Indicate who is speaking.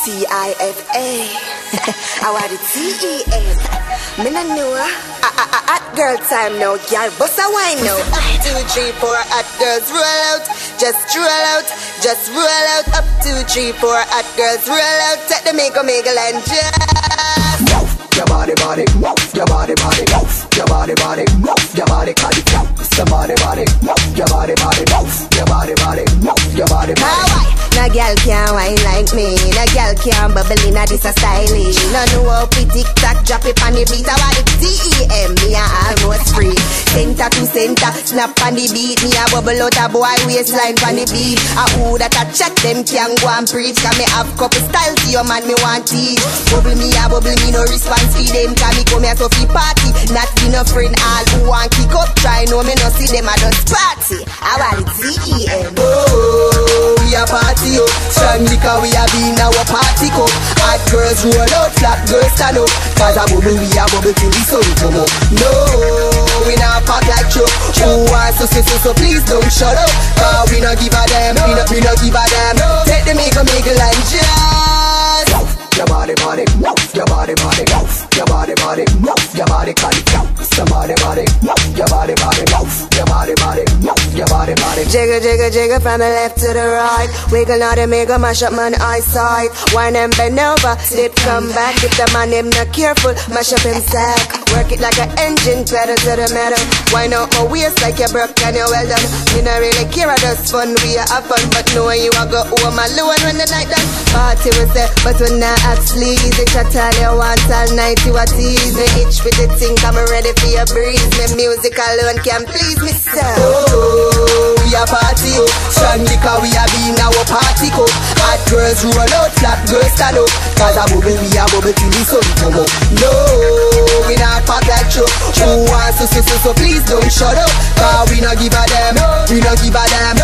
Speaker 1: T-I-F-A. I want the T-E-M. Me no know. Hot girl time now, girl. Bust a wine now. 1, 2, 3, 4. Hot girls roll out. Just roll out. Just roll out. Up 2, 3, 4. Hot girls roll out. Take the mega and just
Speaker 2: move your body, move your body, move your body, move your body, call it out. Your body, move your body, move your body, move your body.
Speaker 1: No girl can't whine like me. No girl can't bubble in a this a stylish. No know how we tick-tock, drop it on the beat. I want the T-E-M, me a almost free. Center to center, snap on the beat. Me a bubble out a boy waistline on the beat. A who that a check them can go and preach. Cause me have couple styles to your man me want teach. Bubble me, no response for them. Cause me come here to fi party, not be no friend. All who want kick up, try no me no see them a just party. I want the T-E-M.
Speaker 2: Oh, we a party. Strong liquor we a be in our party cup. Hot girls roll out, flat girls stand up. Cause a bubble we a bubble till the sun come up. No, we not pop like Chuck. Who wants to say so please don't shut up. Cause we not give a damn, we not give a damn. Take the make and just your body, move your body, move your body, move your body, call it out. Somebody, move your body, move your body, move your body.
Speaker 1: Jiggle, jiggle, jiggle from the left to the right. Wiggle out and make a mash up man eyesight. Wine and bend over, dip come back. If the man him not careful, mash up him sack. Work it like an engine, pedal to the metal. Wind out my waist like you broke and you well done. Me not really care, I just fun, we have fun. But knowing you I go home alone when the night done. Party we say, but when not sleaze. If I tell you once all night you a tease. Me itch with the thing, I'm ready for your breeze. Me music alone can please me so.
Speaker 2: Oh, we a party, strong liquor we a be in our party cup. Hot girls roll out, flat girls stand up. Cause a bubble we a bubble till the sun come up. No, we not pop like Chuck. Who wants to say so please don't shut up. Cause we not give a damn, we not give a damn.